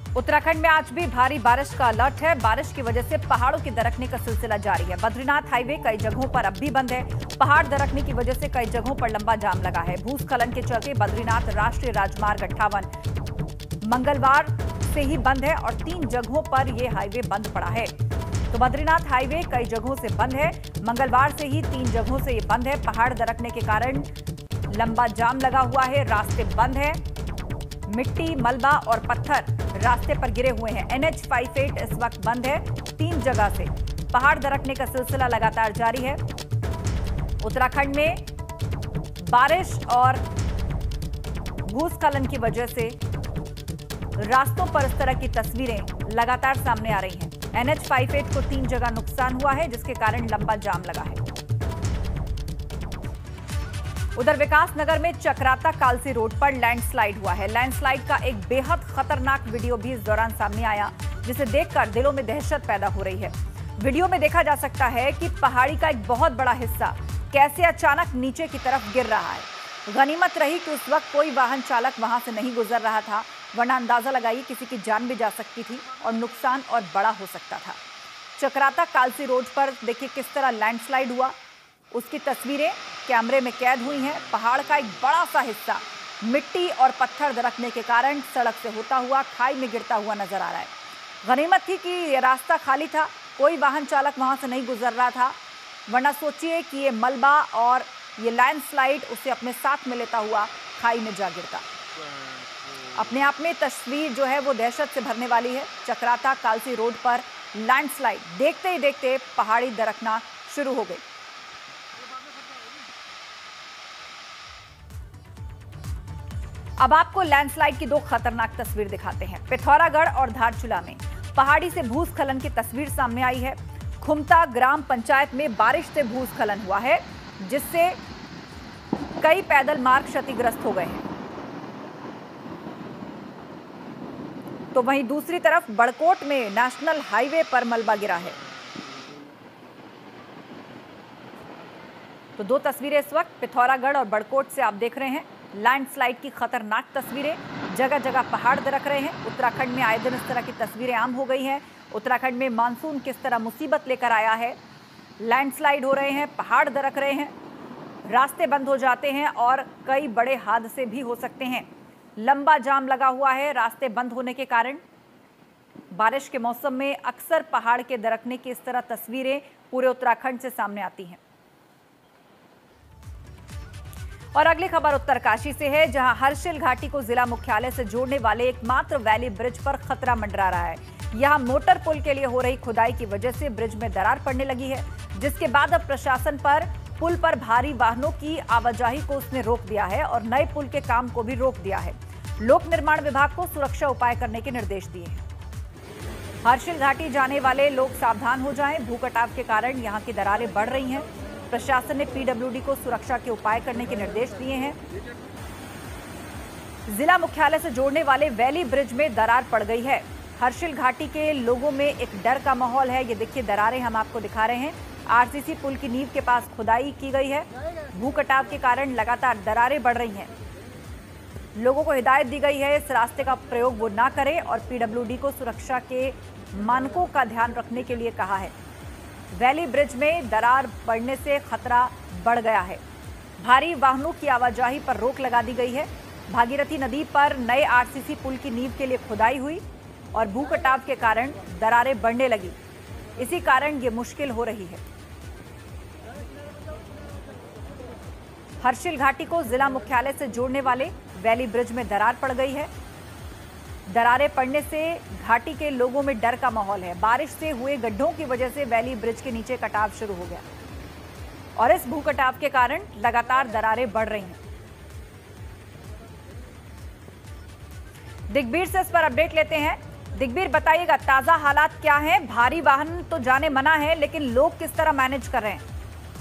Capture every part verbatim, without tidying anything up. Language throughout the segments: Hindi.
उत्तराखंड में आज भी भारी बारिश का अलर्ट है। बारिश की वजह से पहाड़ों के दरकने का सिलसिला जारी है। बद्रीनाथ हाईवे कई जगहों पर अब भी बंद है। पहाड़ दरकने की वजह से कई जगहों पर लंबा जाम लगा है। भूस्खलन के चलते बद्रीनाथ राष्ट्रीय राजमार्ग अट्ठावन मंगलवार से ही बंद है और तीन जगहों पर यह हाईवे बंद पड़ा है। तो बद्रीनाथ हाईवे कई जगहों से बंद है। मंगलवार से ही तीन जगहों से ये बंद है। पहाड़ दरकने के कारण लंबा जाम लगा हुआ है। रास्ते बंद है। मिट्टी, मलबा और पत्थर रास्ते पर गिरे हुए हैं। एन एच अट्ठावन इस वक्त बंद है। तीन जगह से पहाड़ दरकने का सिलसिला लगातार जारी है। उत्तराखंड में बारिश और भूस्खलन की वजह से रास्तों पर इस तरह की तस्वीरें लगातार सामने आ रही हैं। एन एच अट्ठावन को तीन जगह नुकसान हुआ है, जिसके कारण लंबा जाम लगा है। उधर विकास नगर में चक्राता कालसी रोड पर लैंडस्लाइड हुआ है। लैंडस्लाइड का एक बेहद खतरनाक वीडियो भी इस दौरान सामने आया, जिसे देखकर दिलों में दहशत पैदा हो रही है। वीडियो में देखा जा सकता है कि पहाड़ी का एक बहुत बड़ा हिस्सा कैसे अचानक नीचे की तरफ गिर रहा है। गनीमत रही कि उस वक्त कोई वाहन चालक वहां से नहीं गुजर रहा था, वरना अंदाजा लगाइए किसी की जान भी जा सकती थी और नुकसान और बड़ा हो सकता था। चक्राता कालसी रोड पर देखिए किस तरह लैंडस्लाइड हुआ, उसकी तस्वीरें कैमरे में कैद हुई हैं। पहाड़ का एक बड़ा सा हिस्सा मिट्टी और पत्थर दरकने के कारण सड़क से होता हुआ खाई में गिरता हुआ नजर आ रहा है। गनीमत थी कि यह रास्ता खाली था, कोई वाहन चालक वहां से नहीं गुजर रहा था, वरना सोचिए कि ये मलबा और ये लैंडस्लाइड उसे अपने साथ में लेता हुआ खाई में जा गिरता। अपने आप में तस्वीर जो है वो दहशत से भरने वाली है। चक्राता कालसी रोड पर लैंडस्लाइड, देखते ही देखते पहाड़ी दरकना शुरू हो गई। अब आपको लैंडस्लाइड की दो खतरनाक तस्वीर दिखाते हैं। पिथौरागढ़ और धारचूला में पहाड़ी से भूस्खलन की तस्वीर सामने आई है। खुमता ग्राम पंचायत में बारिश से भूस्खलन हुआ है, जिससे कई पैदल मार्ग क्षतिग्रस्त हो गए हैं। तो वहीं दूसरी तरफ बड़कोट में नेशनल हाईवे पर मलबा गिरा है। तो दो तस्वीरें इस वक्त पिथौरागढ़ और बड़कोट से आप देख रहे हैं। लैंडस्लाइड की खतरनाक तस्वीरें, जगह जगह पहाड़ दरक रहे हैं। उत्तराखंड में आए दिन इस तरह की तस्वीरें आम हो गई हैं। उत्तराखंड में मानसून किस तरह मुसीबत लेकर आया है। लैंडस्लाइड हो रहे हैं, पहाड़ दरक रहे हैं, रास्ते बंद हो जाते हैं और कई बड़े हादसे भी हो सकते हैं। लंबा जाम लगा हुआ है रास्ते बंद होने के कारण। बारिश के मौसम में अक्सर पहाड़ के दरकने की इस तरह तस्वीरें पूरे उत्तराखंड से सामने आती हैं। और अगली खबर उत्तरकाशी से है, जहां हर्षिल घाटी को जिला मुख्यालय से जोड़ने वाले एकमात्र वैली ब्रिज पर खतरा मंडरा रहा है। यहां मोटर पुल के लिए हो रही खुदाई की वजह से ब्रिज में दरार पड़ने लगी है, जिसके बाद अब प्रशासन पर पुल पर भारी वाहनों की आवाजाही को उसने रोक दिया है और नए पुल के काम को भी रोक दिया है। लोक निर्माण विभाग को सुरक्षा उपाय करने के निर्देश दिए हैं। हर्षिल घाटी जाने वाले लोग सावधान हो जाएं, भूकटाव के कारण यहां की दरारें बढ़ रही हैं। प्रशासन ने पी डब्ल्यू डी को सुरक्षा के उपाय करने के निर्देश दिए हैं। जिला मुख्यालय से जोड़ने वाले वैली ब्रिज में दरार पड़ गई है। हर्षिल घाटी के लोगों में एक डर का माहौल है। ये देखिए दरारें हम आपको दिखा रहे हैं। आर सी सी पुल की नींव के पास खुदाई की गई है। भूकटाव के कारण लगातार दरारें बढ़ रही हैं। लोगों को हिदायत दी गई है इस रास्ते का प्रयोग वो ना करें और पी डब्ल्यू डी को सुरक्षा के मानकों का ध्यान रखने के लिए कहा है। वैली ब्रिज में दरार पड़ने से खतरा बढ़ गया है। भारी वाहनों की आवाजाही पर रोक लगा दी गई है। भागीरथी नदी पर नए आर सी सी पुल की नींव के लिए खुदाई हुई और भूकटाव के कारण दरारें बढ़ने लगी। इसी कारण ये मुश्किल हो रही है। हर्षिल घाटी को जिला मुख्यालय से जोड़ने वाले वैली ब्रिज में दरार पड़ गई है। दरारें पड़ने से घाटी के लोगों में डर का माहौल है। बारिश से हुए गड्ढों की वजह से वैली ब्रिज के नीचे कटाव शुरू हो गया और इस भूकटाव के कारण लगातार दरारें बढ़ रही हैं। दिग्बीर से इस पर अपडेट लेते हैं। दिग्बीर, बताइएगा ताजा हालात क्या हैं? भारी वाहन तो जाने मना है, लेकिन लोग किस तरह मैनेज कर रहे हैं?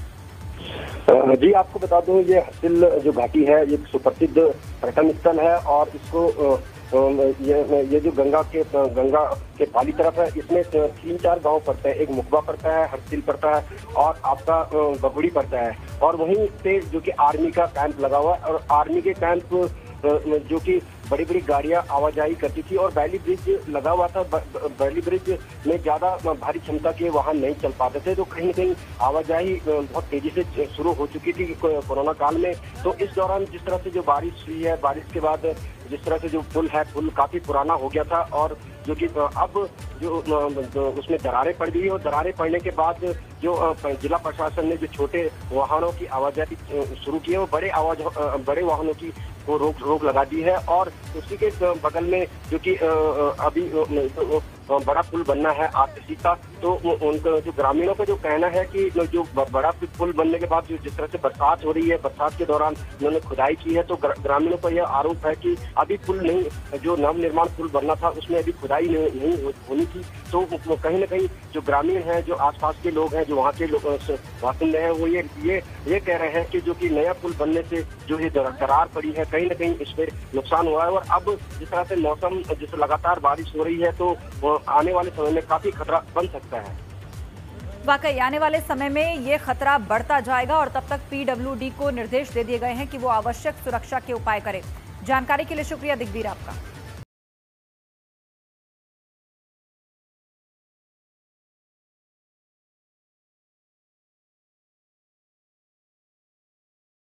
जी आपको बता दूं, ये हर्षिल जो घाटी है ये सुप्रसिद्ध पर्यटन स्थल है और इसको ये ये जो गंगा के गंगा के पाली तरफ है, इसमें तीन चार गांव पड़ते हैं। एक मुखबा पड़ता है, हर्षिल पड़ता है और आपका बगुड़ी पड़ता है। और वहीं पे जो कि आर्मी का कैंप लगा हुआ है और आर्मी के कैंप जो कि बड़ी बड़ी गाड़ियां आवाजाही करती थी और बैली ब्रिज लगा हुआ था। बैली ब्रिज में ज्यादा भारी क्षमता के वाहन नहीं चल पाते थे, तो कहीं न कहीं आवाजाही बहुत तेजी से शुरू हो चुकी थी कोरोना काल में। तो इस दौरान जिस तरह से जो बारिश हुई है, बारिश के बाद जिस तरह से जो पुल है, पुल काफी पुराना हो गया था और जो कि अब जो, जो उसमें दरारें पड़ गई और दरारें पड़ने के बाद जो जिला प्रशासन ने जो छोटे वाहनों की आवाजाही शुरू की है, वो बड़े आवाज बड़े वाहनों की वो रोक रोक लगा दी है। और उसी के बगल में जो कि अभी बड़ा पुल बनना है आरसीसी का, तो उनका जो ग्रामीणों का जो कहना है कि जो बड़ा पुल बनने के बाद जो जिस तरह से बरसात हो रही है, बरसात के दौरान उन्होंने खुदाई की है, तो ग्रामीणों का यह आरोप है कि अभी पुल नहीं, जो नवनिर्माण पुल बनना था उसमें अभी खुदाई नहीं, नहीं होनी थी। तो कहीं ना कहीं जो ग्रामीण हैं, जो आसपास के लोग हैं, जो वहाँ के लोग वासिंदे हैं, वो ये ये ये कह रहे हैं कि जो कि नया पुल बनने से जो ये दरार पड़ी है, कहीं ना कहीं इस पर नुकसान हुआ है। और अब जिस तरह से मौसम जिस लगातार बारिश हो रही है, तो आने वाले समय में काफी खतरा बन सकता है। वाकई आने वाले समय में ये खतरा बढ़ता जाएगा और तब तक पीडब्ल्यूडी को निर्देश दे दिए गए हैं कि वो आवश्यक सुरक्षा के उपाय करें। जानकारी के लिए शुक्रिया दिग्वीर आपका।